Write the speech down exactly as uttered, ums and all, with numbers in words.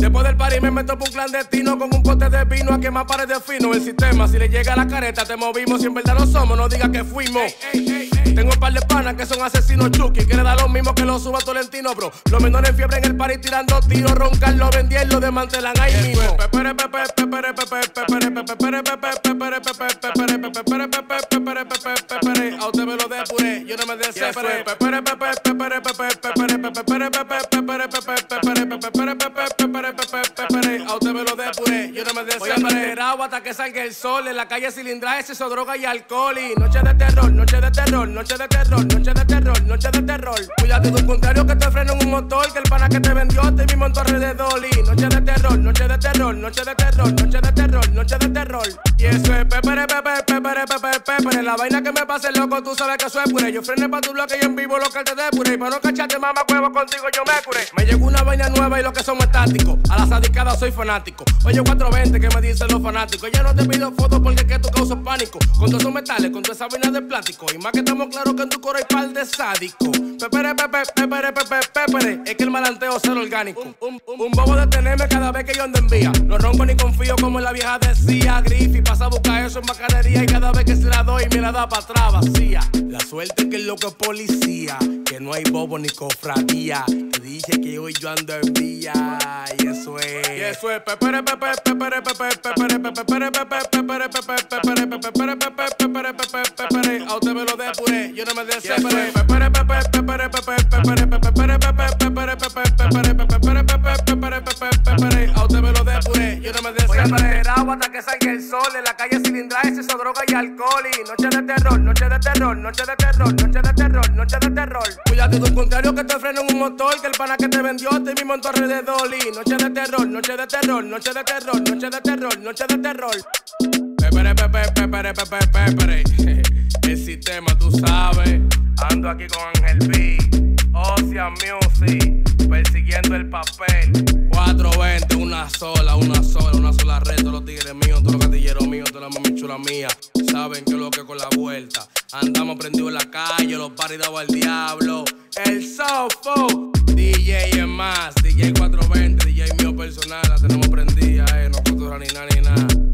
Después del party me meto por un clandestino con un pote de vino a quemar pares de fino. El sistema, si le llega la careta, te movimos. Si en verdad no somos, no digas que fuimos. Ey, ey, ey. Tengo un par de panas que son asesinos chucky. Quiere dar lo mismo que lo suba Tolentino, bro. Los menores en fiebre en el party tirando tiros. Roncarlo, vendierlo, desmantelan ahí mismo. Pepere, pepere, pepere, pepere, pepere, pepere, pepere, pepere, pepere, pepere, pepere, pepere, pepere, pepere. A usted me lo depuré, yo no me desespere. Pepere, pepere, pepere, pepere, pepere, pepere, pepere, pepere, pepere, pepere, pepere, pepere, pepere, pepere. A usted me lo depuré, yo no me desespere. Voy a meter agua hasta que salga el sol. En la calle cilindraje, exceso, droga y alcohol. Y noche de terror, noche de terror, noche de terror, noche de terror, noche de terror. Cuídate de un contrario que te frena en un motor. Que el pana que te vendió te mismo en tu alrededor. Y noche de terror, noche de terror, noche de terror, noche de terror, noche de terror. Y eso es pepere, pepere, pepere, pepere, pepere. La vaina que me pase loco, tú sabes que eso es pure. Yo frené pa' tu bloque y en vivo lo que te depure. Y para no cacharte mamá huevo contigo yo me curé. Me llegó una vaina nueva y lo que somos estáticos. A la sadicada soy fanático. Oye cuatro veinte que me dicen los fanáticos. Ya no te pido fotos porque es que tú causas pánico. Con todos esos metales, con toda esa vaina de plástico. Y más que estamos claros que en tu coro hay par de sádico. Pepere, pepere, pepere, pepere, pepere. Es que el malanteo es cero orgánico. Un, un, un, un bobo de tenerme cada vez que yo ando en vía. No ronco ni confío como la vieja decía. Griffy pasa a buscar eso en bacanería. Y cada vez que se la doy me la da para atrás vacía. La suerte que es lo que es policía. Que no hay bobo ni cofradía. Te dije que hoy yo ando en vía. Y eso es. Y eso es pepere, pepere, pepere, pepere, pepere, pepere, pepere, pepere, pepere, pepere, pepere, pepere, pepere, pepere. A usted me lo depuré, yo no me desespere. Pepere, pepere, pepere, pepere, pepere, pepere, pepere, pepere, pepere, pepere, pepere, pepere, pepere, pepere. A usted me lo depuré, yo no me desespere. Voy a meter agua hasta que salga el sol. En la calle cilindraje, exceso, droga y alcohol. Y noche de terror, noche de terror, noche de terror, noche de terror, noche de terror. Cuídate de un contrario que te frena en un motor. Que el pana que te vendió te mismo en tu alrededor. Y noche de terror, noche de terror, noche de terror, noche de terror, noche de terror. Pepere, pepere, pepere, pepere, pepere. El sistema, tú sabes. Ando aquí con Ángel B, Ocean Music, persiguiendo el papel. cuatro veinte, una sola, una sola, una sola red. Todos los tigres míos, todos los gatilleros míos, todas las mami chulas mías. Saben que es lo que con la vuelta. Andamos prendidos en la calle, los paris dados al diablo. El Sofo, D J es más, D J cuatro veinte, D J mío personal. La tenemos prendida, eh, nosotros ni nada ni nada.